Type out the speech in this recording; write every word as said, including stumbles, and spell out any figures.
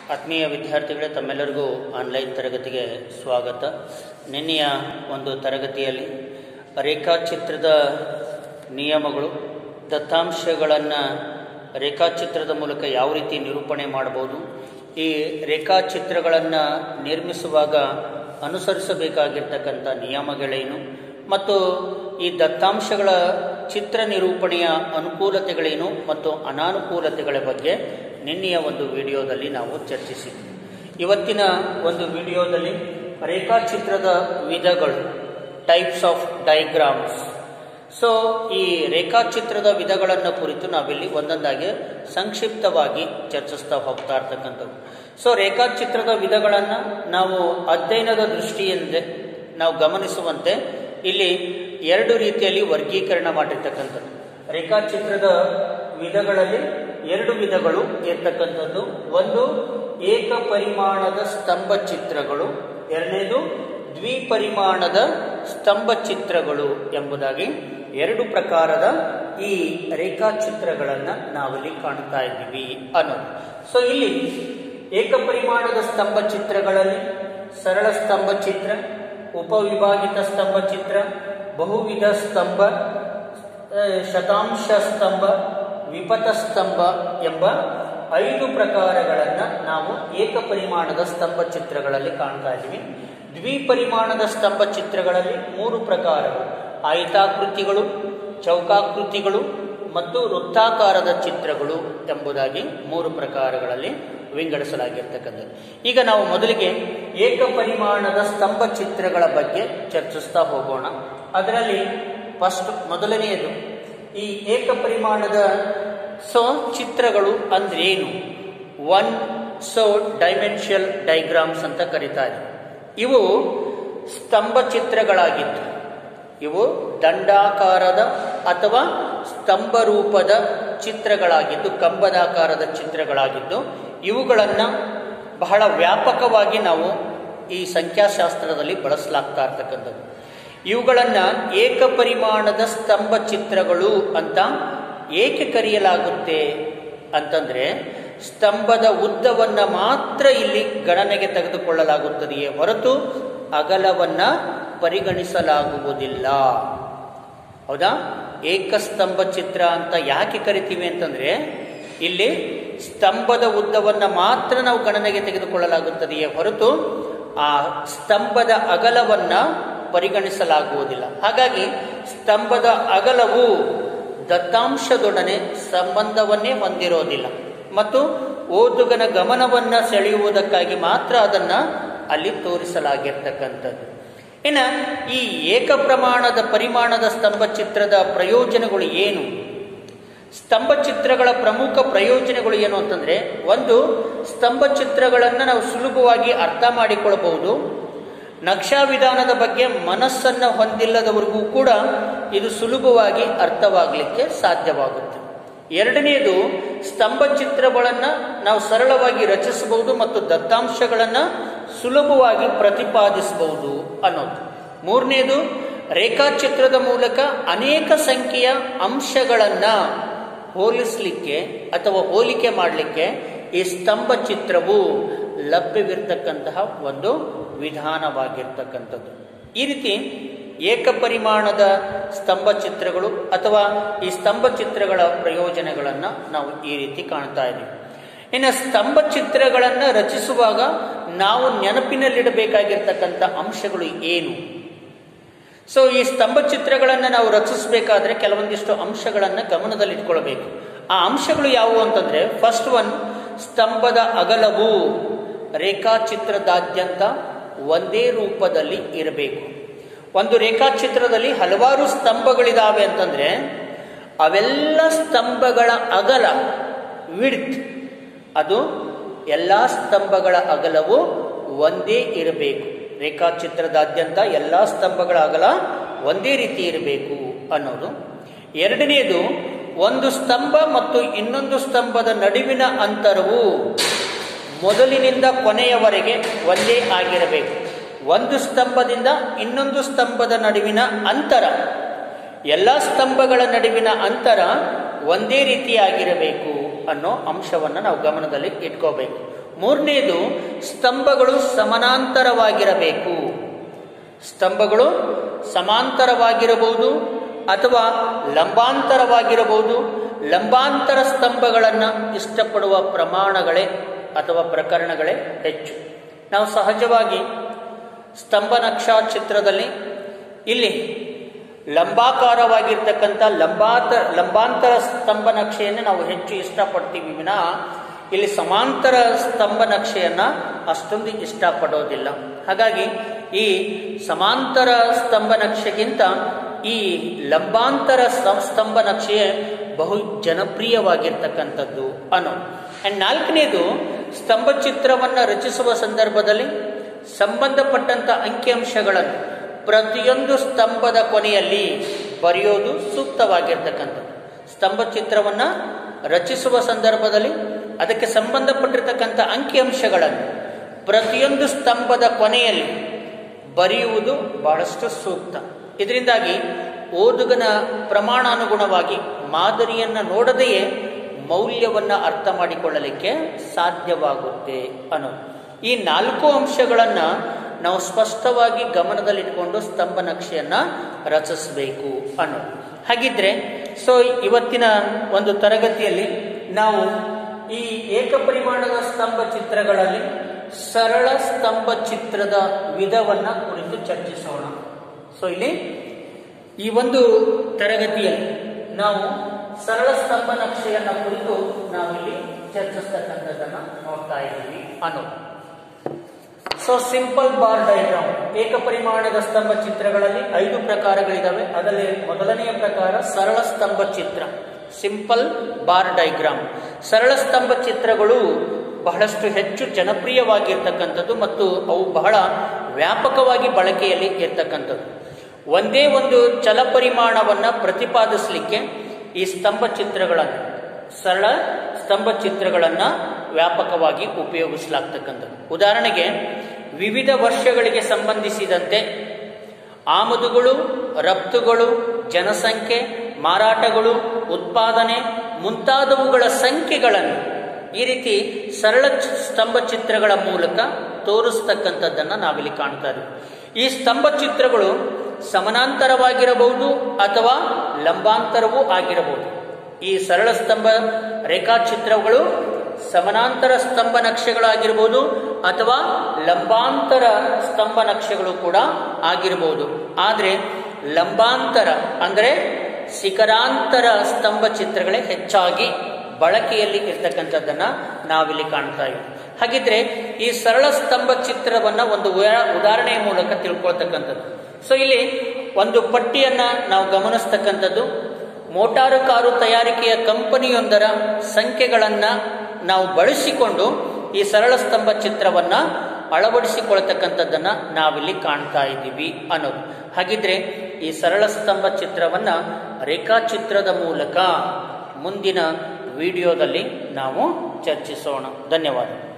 ಆತ್ಮೀಯ ವಿದ್ಯಾರ್ಥಿಗಳೇ, ತಮ್ಮೆಲ್ಲರಿಗೂ ಆನ್ಲೈನ್ ತರಗತಿಗೆ ಸ್ವಾಗತ. ನಿನ್ನೆಯ ಒಂದು ತರಗತಿಯಲ್ಲಿ ರೇಖಾಚಿತ್ರದ ನಿಯಮಗಳು, ದತ್ತಾಂಶಗಳನ್ನು ರೇಖಾಚಿತ್ರದ ಮೂಲಕ ಯಾವ ರೀತಿ ನಿರೂಪಣೆ ಮಾಡಬಹುದು, ಈ ರೇಖಾಚಿತ್ರಗಳನ್ನು ನಿರ್ಮಿಸುವಾಗ ಅನುಸರಿಸಬೇಕಾಗಿರ್ತಕ್ಕಂಥ ನಿಯಮಗಳೇನು ಮತ್ತು ಈ ದತ್ತಾಂಶಗಳ ಚಿತ್ರ ನಿರೂಪಣೆಯ ಅನುಕೂಲತೆಗಳೇನು ಮತ್ತು ಅನಾನುಕೂಲತೆಗಳ ಬಗ್ಗೆ ನಿನ್ನೆಯ ಒಂದು ವಿಡಿಯೋದಲ್ಲಿ ನಾವು ಚರ್ಚಿಸಿದ್ವಿ. ಇವತ್ತಿನ ಒಂದು ವಿಡಿಯೋದಲ್ಲಿ ರೇಖಾಚಿತ್ರದ ವಿಧಗಳು, ಟೈಪ್ಸ್ ಆಫ್ ಡಯಾಗ್ರಾಮ್ಸ್. ಸೊ ಈ ರೇಖಾಚಿತ್ರದ ವಿಧಗಳನ್ನು ಕುರಿತು ನಾವಿಲ್ಲಿ ಒಂದೊಂದಾಗಿ ಸಂಕ್ಷಿಪ್ತವಾಗಿ ಚರ್ಚಿಸ್ತಾ ಹೋಗ್ತಾ ಇರ್ತಕ್ಕಂಥದ್ದು. ಸೊ ರೇಖಾಚಿತ್ರದ ವಿಧಗಳನ್ನು ನಾವು ಅಧ್ಯಯನದ ದೃಷ್ಟಿಯಿಂದ ನಾವು ಗಮನಿಸುವಂತೆ ಇಲ್ಲಿ ಎರಡು ರೀತಿಯಲ್ಲಿ ವರ್ಗೀಕರಣ ಮಾಡಿರ್ತಕ್ಕಂಥದ್ದು. ರೇಖಾಚಿತ್ರದ ವಿಧಗಳಲ್ಲಿ ಎರಡು ವಿಧಗಳು ಇರ್ತಕ್ಕಂಥದ್ದು. ಒಂದು ಏಕ ಪರಿಮಾಣದ ಸ್ತಂಭ ಚಿತ್ರಗಳು, ಎರಡನೇದು ದ್ವಿಪರಿಮಾಣದ ಸ್ತಂಭ ಚಿತ್ರಗಳು ಎಂಬುದಾಗಿ ಎರಡು ಪ್ರಕಾರದ ಈ ರೇಖಾಚಿತ್ರಗಳನ್ನು ನಾವಿಲ್ಲಿ ಕಾಣ್ತಾ ಇದ್ದೀವಿ ಅನ್ನೋದು. ಸೊ ಇಲ್ಲಿ ಏಕಪರಿಮಾಣದ ಸ್ತಂಭ ಚಿತ್ರಗಳಲ್ಲಿ ಸರಳ ಸ್ತಂಭ ಚಿತ್ರ, ಉಪವಿಭಾಗಿತ ಸ್ತಂಭ ಚಿತ್ರ, ಬಹುವಿಧ ಸ್ತಂಭ, ಶತಾಂಶ ಸ್ತಂಭ, ವಿಪಥ ಸ್ತಂಭ ಎಂಬ ಐದು ಪ್ರಕಾರಗಳನ್ನು ನಾವು ಏಕಪರಿಮಾಣದ ಸ್ತಂಭ ಚಿತ್ರಗಳಲ್ಲಿ ಕಾಣ್ತಾ ಇದ್ದೀವಿ. ದ್ವಿಪರಿಮಾಣದ ಸ್ತಂಭ ಚಿತ್ರಗಳಲ್ಲಿ ಮೂರು ಪ್ರಕಾರಗಳು: ಆಯತಾಕೃತಿಗಳು, ಚೌಕಾಕೃತಿಗಳು ಮತ್ತು ವೃತ್ತಾಕಾರದ ಚಿತ್ರಗಳು ಎಂಬುದಾಗಿ ಮೂರು ಪ್ರಕಾರಗಳಲ್ಲಿ ವಿಂಗಡಿಸಲಾಗಿರ್ತಕ್ಕಂಥದ್ದು. ಈಗ ನಾವು ಮೊದಲಿಗೆ ಏಕಪರಿಮಾಣದ ಸ್ತಂಭ ಚಿತ್ರಗಳ ಬಗ್ಗೆ ಚರ್ಚಿಸ್ತಾ ಹೋಗೋಣ. ಅದರಲ್ಲಿ ಫಸ್ಟ್ ಮೊದಲನೆಯದು ಈ ಏಕಪರಿಮಾಣದ ಸೊ ಚಿತ್ರಗಳು ಅಂದ್ರೆ ಏನು? ಒನ್ ಸೊ ಡೈಮೆನ್ಷಿಯಲ್ ಡಯಾಗ್ರಾಮ್ಸ್ ಅಂತ ಕರೀತಾರೆ. ಇವು ಸ್ತಂಭ ಚಿತ್ರಗಳಾಗಿದ್ದು, ಇವು ದಂಡಾಕಾರದ ಅಥವಾ ಸ್ತಂಭ ರೂಪದ ಚಿತ್ರಗಳಾಗಿದ್ದು, ಕಂಬದಾಕಾರದ ಚಿತ್ರಗಳಾಗಿದ್ದು, ಇವುಗಳನ್ನು ಬಹಳ ವ್ಯಾಪಕವಾಗಿ ನಾವು ಈ ಸಂಖ್ಯಾಶಾಸ್ತ್ರದಲ್ಲಿ ಬಳಸಲಾಗ್ತಾ ಇರ್ತಕ್ಕಂಥದ್ದು. ಇವುಗಳನ್ನು ಏಕಪರಿಮಾಣದ ಸ್ತಂಭ ಚಿತ್ರಗಳು ಅಂತ ಏಕೆ ಕರೆಯಲಾಗುತ್ತೆ ಅಂತಂದ್ರೆ, ಸ್ತಂಭದ ಉದ್ದವನ್ನ ಮಾತ್ರ ಇಲ್ಲಿ ಗಣನೆಗೆ ತೆಗೆದುಕೊಳ್ಳಲಾಗುತ್ತದೆಯೇ ಹೊರತು ಅಗಲವನ್ನ ಪರಿಗಣಿಸಲಾಗುವುದಿಲ್ಲ. ಹೌದಾ? ಏಕಸ್ತಂಭ ಚಿತ್ರ ಅಂತ ಯಾಕೆ ಕರಿತೀವಿ ಅಂತಂದ್ರೆ, ಇಲ್ಲಿ ಸ್ತಂಭದ ಉದ್ದವನ್ನ ಮಾತ್ರ ನಾವು ಗಣನೆಗೆ ತೆಗೆದುಕೊಳ್ಳಲಾಗುತ್ತದೆಯೇ ಹೊರತು ಆ ಸ್ತಂಭದ ಅಗಲವನ್ನ ಪರಿಗಣಿಸಲಾಗುವುದಿಲ್ಲ. ಹಾಗಾಗಿ ಸ್ತಂಭದ ಅಗಲವು ದತ್ತಾಂಶದೊಡನೆ ಸಂಬಂಧವನ್ನೇ ಹೊಂದಿರೋದಿಲ್ಲ ಮತ್ತು ಓದುಗನ ಗಮನವನ್ನ ಸೆಳೆಯುವುದಕ್ಕಾಗಿ ಮಾತ್ರ ಅದನ್ನ ಅಲ್ಲಿ ತೋರಿಸಲಾಗಿರ್ತಕ್ಕಂಥದ್ದು. ಇನ್ನು ಈ ಏಕ ಪ್ರಮಾಣದ ಪರಿಮಾಣದ ಸ್ತಂಭ ಚಿತ್ರದ ಪ್ರಯೋಜನಗಳು ಏನು? ಸ್ತಂಭ ಚಿತ್ರಗಳ ಪ್ರಮುಖ ಪ್ರಯೋಜನಗಳು ಏನು ಅಂತಂದ್ರೆ, ಒಂದು, ಸ್ತಂಭ ಚಿತ್ರಗಳನ್ನು ನಾವು ಸುಲಭವಾಗಿ ಅರ್ಥ ಮಾಡಿಕೊಳ್ಳಬಹುದು. ನಕ್ಷಾ ವಿಧಾನದ ಬಗ್ಗೆ ಮನಸ್ಸನ್ನು ಹೊಂದಿಲ್ಲದವರಿಗೂ ಕೂಡ ಇದು ಸುಲಭವಾಗಿ ಅರ್ಥವಾಗಲಿಕ್ಕೆ ಸಾಧ್ಯವಾಗುತ್ತೆ. ಎರಡನೆಯದು, ಸ್ತಂಭ ಚಿತ್ರಗಳನ್ನು ನಾವು ಸರಳವಾಗಿ ರಚಿಸಬಹುದು ಮತ್ತು ದತ್ತಾಂಶಗಳನ್ನು ಸುಲಭವಾಗಿ ಪ್ರತಿಪಾದಿಸಬಹುದು ಅನ್ನೋದು. ಮೂರನೆಯದು, ರೇಖಾಚಿತ್ರದ ಮೂಲಕ ಅನೇಕ ಸಂಖ್ಯೆಯ ಅಂಶಗಳನ್ನು ಹೋಲಿಸಲಿಕ್ಕೆ ಅಥವಾ ಹೋಲಿಕೆ ಮಾಡಲಿಕ್ಕೆ ಈ ಸ್ತಂಭ ಚಿತ್ರವು ಲಭ್ಯವಿರ್ತಕ್ಕಂತಹ ಒಂದು ವಿಧಾನವಾಗಿರ್ತಕ್ಕಂಥದ್ದು. ಈ ರೀತಿ ಏಕಪರಿಮಾಣದ ಸ್ತಂಭ ಚಿತ್ರಗಳು ಅಥವಾ ಈ ಸ್ತಂಭ ಚಿತ್ರಗಳ ಪ್ರಯೋಜನಗಳನ್ನು ನಾವು ಈ ರೀತಿ ಕಾಣ್ತಾ ಇದ್ದೀವಿ. ಇನ್ನು ಸ್ತಂಭ ಚಿತ್ರಗಳನ್ನು ರಚಿಸುವಾಗ ನಾವು ನೆನಪಿನಲ್ಲಿಡಬೇಕಾಗಿರ್ತಕ್ಕಂಥ ಅಂಶಗಳು ಏನು? ಸೊ ಈ ಸ್ತಂಭ ಚಿತ್ರಗಳನ್ನು ನಾವು ರಚಿಸಬೇಕಾದ್ರೆ ಕೆಲವೊಂದಿಷ್ಟು ಅಂಶಗಳನ್ನು ಗಮನದಲ್ಲಿಟ್ಕೊಳ್ಬೇಕು. ಆ ಅಂಶಗಳು ಯಾವುವು ಅಂತಂದ್ರೆ, ಫಸ್ಟ್ ಒನ್, ಸ್ತಂಭದ ಅಗಲವು ರೇಖಾಚಿತ್ರದಾದ್ಯಂತ ಒಂದೇ ರೂಪದಲ್ಲಿ ಇರಬೇಕು. ಒಂದು ರೇಖಾಚಿತ್ರದಲ್ಲಿ ಹಲವಾರು ಸ್ತಂಭಗಳಿದಾವೆ ಅಂತಂದ್ರೆ ಅವೆಲ್ಲ ಸ್ತಂಭಗಳ ಅಗಲ, ವಿಡ್ತ್, ಅದು ಎಲ್ಲ ಸ್ತಂಭಗಳ ಅಗಲವು ಒಂದೇ ಇರಬೇಕು. ರೇಖಾಚಿತ್ರದಾದ್ಯಂತ ಎಲ್ಲ ಸ್ತಂಭಗಳ ಅಗಲ ಒಂದೇ ರೀತಿ ಇರಬೇಕು ಅನ್ನೋದು. ಎರಡನೆಯದು, ಒಂದು ಸ್ತಂಭ ಮತ್ತು ಇನ್ನೊಂದು ಸ್ತಂಭದ ನಡುವಿನ ಅಂತರವು ಮೊದಲಿನಿಂದ ಕೊನೆಯವರೆಗೆ ಒಂದೇ ಆಗಿರಬೇಕು. ಒಂದು ಸ್ತಂಭದಿಂದ ಇನ್ನೊಂದು ಸ್ತಂಭದ ನಡುವಿನ ಅಂತರ, ಎಲ್ಲ ಸ್ತಂಭಗಳ ನಡುವಿನ ಅಂತರ ಒಂದೇ ರೀತಿಯಾಗಿರಬೇಕು ಅನ್ನೋ ಅಂಶವನ್ನು ನಾವು ಗಮನದಲ್ಲಿ ಇಟ್ಕೋಬೇಕು. ಮೂರನೇದು ಸ್ತಂಭಗಳು ಸಮಾನಾಂತರವಾಗಿರಬೇಕು. ಸ್ತಂಭಗಳು ಸಮಾಂತರವಾಗಿರಬಹುದು ಅಥವಾ ಲಂಬಾಂತರವಾಗಿರಬಹುದು. ಲಂಬಾಂತರ ಸ್ತಂಭಗಳನ್ನು ಇಷ್ಟಪಡುವ ಪ್ರಮಾಣಗಳೇ ಅಥವಾ ಪ್ರಕರಣಗಳೇ ಹೆಚ್ಚು. ನಾವು ಸಹಜವಾಗಿ ಸ್ತಂಭ ನಕ್ಷಾ ಚಿತ್ರದಲ್ಲಿ ಇಲ್ಲಿ ಲಂಬಾಕಾರವಾಗಿರ್ತಕ್ಕಂಥ ಲಂಬಾಂತರ ಲಂಬಾಂತರ ಸ್ತಂಭ ನಕ್ಷೆಯನ್ನು ನಾವು ಹೆಚ್ಚು ಇಷ್ಟಪಡ್ತೀವಿ ವಿನಃ ಇಲ್ಲಿ ಸಮಾಂತರ ಸ್ತಂಭ ನಕ್ಷೆಯನ್ನು ಅಷ್ಟೊಂದು ಇಷ್ಟಪಡೋದಿಲ್ಲ. ಹಾಗಾಗಿ ಈ ಸಮಾಂತರ ಸ್ತಂಭ ನಕ್ಷೆಗಿಂತ ಈ ಲಂಬಾಂತರ ಸ್ತಂಭ ನಕ್ಷೆಯೇ ಬಹು ಜನಪ್ರಿಯವಾಗಿರ್ತಕ್ಕಂಥದ್ದು ಅನ್ನೋ. ಆ್ಯಂಡ್ ನಾಲ್ಕನೇದು ಸ್ತಂಭ ಚಿತ್ರವನ್ನು ರಚಿಸುವ ಸಂದರ್ಭದಲ್ಲಿ ಸಂಬಂಧಪಟ್ಟಂಥ ಅಂಕಿಅಂಶಗಳನ್ನು ಪ್ರತಿಯೊಂದು ಸ್ತಂಭದ ಕೊನೆಯಲ್ಲಿ ಬರೆಯೋದು ಸೂಕ್ತವಾಗಿರ್ತಕ್ಕಂಥದ್ದು. ಸ್ತಂಭ ಚಿತ್ರವನ್ನು ರಚಿಸುವ ಸಂದರ್ಭದಲ್ಲಿ ಅದಕ್ಕೆ ಸಂಬಂಧಪಟ್ಟಿರ್ತಕ್ಕಂಥ ಅಂಕಿಅಂಶಗಳನ್ನು ಪ್ರತಿಯೊಂದು ಸ್ತಂಭದ ಕೊನೆಯಲ್ಲಿ ಬರೆಯುವುದು ಬಹಳಷ್ಟು ಸೂಕ್ತ. ಇದರಿಂದಾಗಿ ಓದುಗನ ಪ್ರಮಾಣಾನುಗುಣವಾಗಿ ಮಾದರಿಯನ್ನು ನೋಡದೆಯೇ ಮೌಲ್ಯವನ್ನು ಅರ್ಥ ಮಾಡಿಕೊಳ್ಳಲಿಕ್ಕೆ ಸಾಧ್ಯವಾಗುತ್ತೆ ಅನ್ನೋದು. ಈ ನಾಲ್ಕು ಅಂಶಗಳನ್ನು ನಾವು ಸ್ಪಷ್ಟವಾಗಿ ಗಮನದಲ್ಲಿಟ್ಕೊಂಡು ಸ್ತಂಭ ನಕ್ಷೆಯನ್ನು ರಚಿಸಬೇಕು ಅನ್ನೋದು. ಹಾಗಿದ್ರೆ ಸೊ ಇವತ್ತಿನ ಒಂದು ತರಗತಿಯಲ್ಲಿ ನಾವು ಈ ಏಕಪರಿಮಾಣದ ಸ್ತಂಭ ಚಿತ್ರಗಳಲ್ಲಿ ಸರಳ ಸ್ತಂಭ ಚಿತ್ರದ ವಿಧವನ್ನು ಕುರಿತು ಚರ್ಚಿಸೋಣ. ಸೊ ಇಲ್ಲಿ ಈ ಒಂದು ತರಗತಿಯಲ್ಲಿ ನಾವು ಸರಳ ಸ್ತಂಭ ನಕ್ಷೆಯನ್ನ ಕುರಿತು ನಾವಿಲ್ಲಿ ಚರ್ಚಿಸ್ತಕ್ಕಂಥದ್ದನ್ನು ನೋಡ್ತಾ ಇದ್ದೀವಿ ಅನ್ನೋದು. ಸೊ ಸಿಂಪಲ್ ಬಾರ್ ಡೈಗ್ರಾಮ್, ಏಕಪರಿಮಾಣದ ಸ್ತಂಭ ಚಿತ್ರಗಳಲ್ಲಿ ಐದು ಪ್ರಕಾರಗಳಿದಾವೆ. ಅದರಲ್ಲಿ ಮೊದಲನೆಯ ಪ್ರಕಾರ ಸರಳ ಸ್ತಂಭ ಚಿತ್ರ, ಸಿಂಪಲ್ ಬಾರ್ ಡೈಗ್ರಾಮ್. ಸರಳ ಸ್ತಂಭ ಚಿತ್ರಗಳು ಬಹಳಷ್ಟು ಹೆಚ್ಚು ಜನಪ್ರಿಯವಾಗಿರ್ತಕ್ಕಂಥದ್ದು ಮತ್ತು ಅವು ಬಹಳ ವ್ಯಾಪಕವಾಗಿ ಬಳಕೆಯಲ್ಲಿ ಇರ್ತಕ್ಕಂಥದ್ದು. ಒಂದೇ ಒಂದು ಚಲಪರಿಮಾಣವನ್ನು ಪ್ರತಿಪಾದಿಸಲಿಕ್ಕೆ ಈ ಸ್ತಂಭ ಚಿತ್ರಗಳನ್ನು, ಸರಳ ಸ್ತಂಭ ಚಿತ್ರಗಳನ್ನು ವ್ಯಾಪಕವಾಗಿ ಉಪಯೋಗಿಸಲಾಗ್ತಕ್ಕಂಥದ್ದು. ಉದಾಹರಣೆಗೆ ವಿವಿಧ ವರ್ಷಗಳಿಗೆ ಸಂಬಂಧಿಸಿದಂತೆ ಆಮದುಗಳು, ರಫ್ತುಗಳು, ಜನಸಂಖ್ಯೆ, ಮಾರಾಟಗಳು, ಉತ್ಪಾದನೆ ಮುಂತಾದವುಗಳ ಸಂಖ್ಯೆಗಳನ್ನು ಈ ರೀತಿ ಸರಳ ಸ್ತಂಭ ಚಿತ್ರಗಳ ಮೂಲಕ ತೋರಿಸ್ತಕ್ಕಂಥದ್ದನ್ನು ನಾವಿಲ್ಲಿ ಕಾಣ್ತಾ ಇದ್ದೀವಿ. ಈ ಸ್ತಂಭ ಚಿತ್ರಗಳು ಸಮಾನಾಂತರವಾಗಿರಬಹುದು ಅಥವಾ ಲಂಬಾಂತರವೂ ಆಗಿರಬಹುದು. ಈ ಸರಳ ಸ್ತಂಭ ರೇಖಾಚಿತ್ರಗಳು ಸಮಾನಾಂತರ ಸ್ತಂಭ ನಕ್ಷೆಗಳಾಗಿರ್ಬೋದು ಅಥವಾ ಲಂಬಾಂತರ ಸ್ತಂಭ ನಕ್ಷೆಗಳು ಕೂಡ ಆಗಿರಬಹುದು. ಆದರೆ ಲಂಬಾಂತರ ಅಂದರೆ ಶಿಖರಾಂತರ ಸ್ತಂಭ ಚಿತ್ರಗಳೇ ಹೆಚ್ಚಾಗಿ ಬಳಕೆಯಲ್ಲಿ ಇರ್ತಕ್ಕಂಥದ್ದನ್ನ ನಾವಿಲ್ಲಿ ಕಾಣ್ತಾ ಇದ್ದೀವಿ. ಹಾಗಿದ್ರೆ ಈ ಸರಳ ಸ್ತಂಭ ಚಿತ್ರವನ್ನ ಒಂದು ಉದಾಹರಣೆಯ ಮೂಲಕ ತಿಳ್ಕೊಳ್ತಕ್ಕಂಥದ್ದು. ಸೊ ಇಲ್ಲಿ ಒಂದು ಪಟ್ಟಿಯನ್ನ ನಾವು ಗಮನಿಸ್ತಕ್ಕಂಥದ್ದು. ಮೋಟಾರು ಕಾರು ತಯಾರಿಕೆಯ ಕಂಪನಿಯೊಂದರ ಸಂಖ್ಯೆಗಳನ್ನ ನಾವು ಬಳಸಿಕೊಂಡು ಈ ಸರಳ ಸ್ತಂಭ ಚಿತ್ರವನ್ನ ಅಳವಡಿಸಿಕೊಳ್ತಕ್ಕಂಥದ್ದನ್ನ ನಾವಿಲ್ಲಿ ಕಾಣ್ತಾ ಇದ್ದೀವಿ ಅನ್ನೋದು. ಹಾಗಿದ್ರೆ ಈ ಸರಳ ಸ್ತಂಭ ಚಿತ್ರವನ್ನ ರೇಖಾಚಿತ್ರದ ಮೂಲಕ ಮುಂದಿನ ವಿಡಿಯೋದಲ್ಲಿ ನಾವು ಚರ್ಚಿಸೋಣ. ಧನ್ಯವಾದ.